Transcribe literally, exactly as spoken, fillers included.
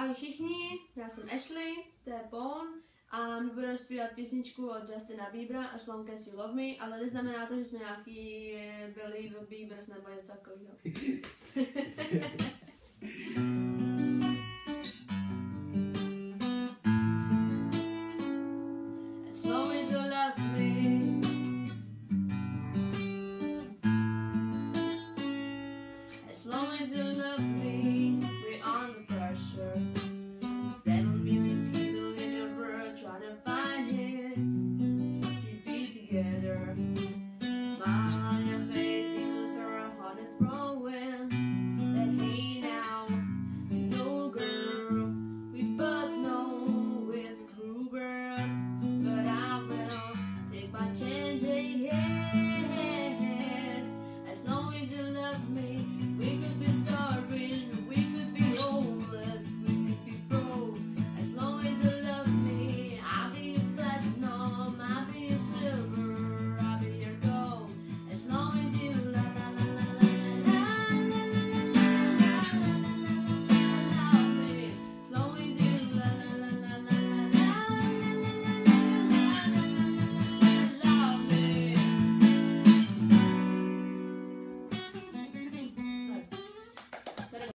Ahoj všichni, já jsem Ashley, to je Bon a my budeme zpívat písničku od Justina Biebera As Long As You Love Me, ale neznamená to, že jsme nějaký Believer Biebers nebo něco takového.